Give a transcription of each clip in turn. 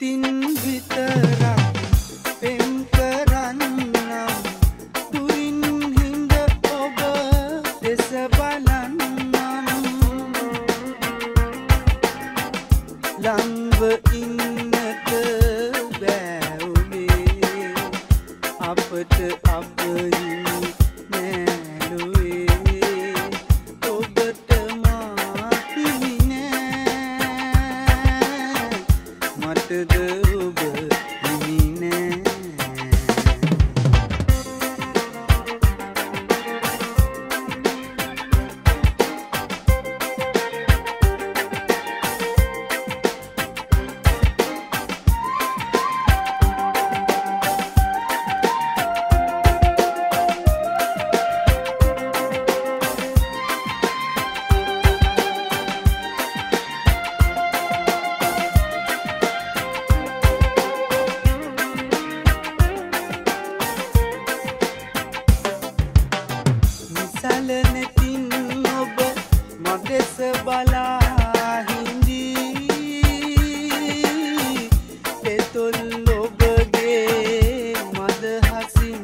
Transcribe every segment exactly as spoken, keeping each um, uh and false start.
සිතින් විතරක් පෙම් කරන්නම් දුරින් හිඳ ඔබ දෙස බලන්නම් ළඟව ඉන්නට බෑ ඔබේ අපට අප හිමි නෑලුවේ ඔබට මා හිමි නෑ මටද ඔබ හිමි නෑ සැලනෙතින් ඔබ මදෙස බලා හිඳී පෙතුල් ඔබගේ මද හසින්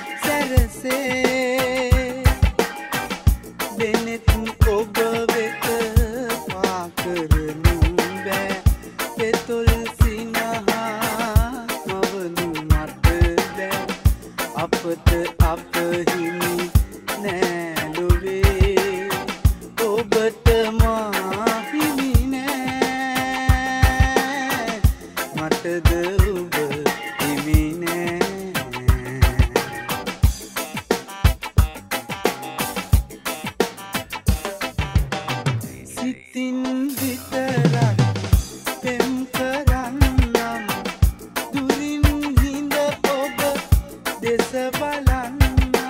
සැරසේ දෙනෙත් ඔබ වෙත පා කරනු බෑ පෙතුල් සිනහා මවනු මට බෑ අපට අප හිමි නෑලුවේ ඔබට මා හිමි නෑ මටද ඔබ හිමි නෑ සිතින් විතරක් පෙම් කරන්නම් දුරින් හිඳ ඔබ දෙස බලන්න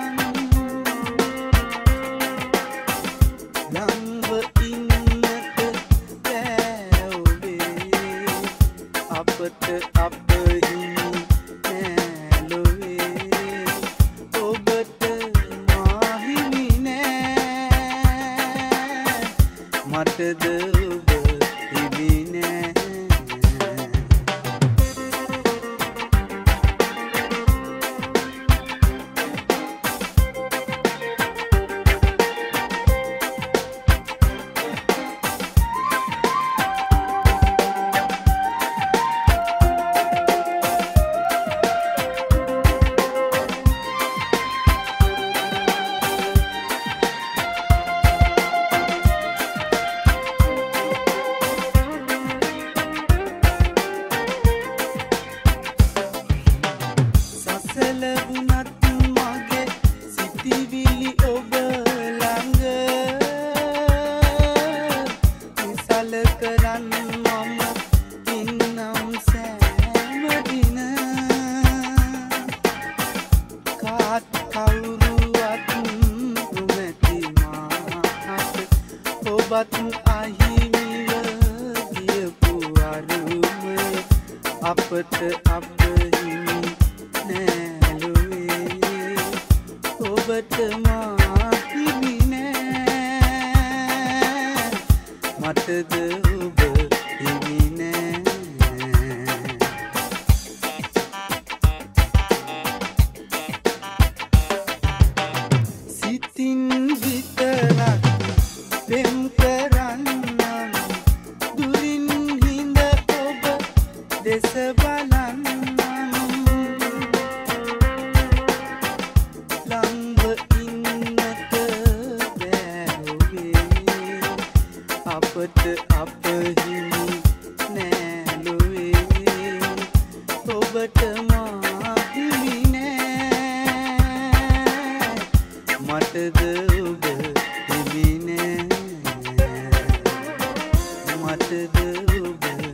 ළඟව ඉන්නට බෑ ඔබේ අපට අප හිමි නෑලුවේ ඔබට මා හිමි නෑ මටද ඔබ හිමි නෑ සැලවුණත් මගේ සිතිවිලි ඔබ ළඟ විසල කරන්න මම ඉන්නම් සෑම දින කාත් කවුරුවත් නොමැති මාහට ඔබත් අහිමිව ගියපු අරුමය අපට අප හිමි නෑලුවේ ඔබට මා හිමි නෑ මටද ඔබ හිමි නෑ සිතින් විතරක් පෙම් කරන්නම් දුරින් හිඳ ඔබ දෙස බලන්න අපට අප හිමි නෑලුවේ ඔබට මා හිමි නෑ මටද ඔබ හිමි නෑ මටද ඔබ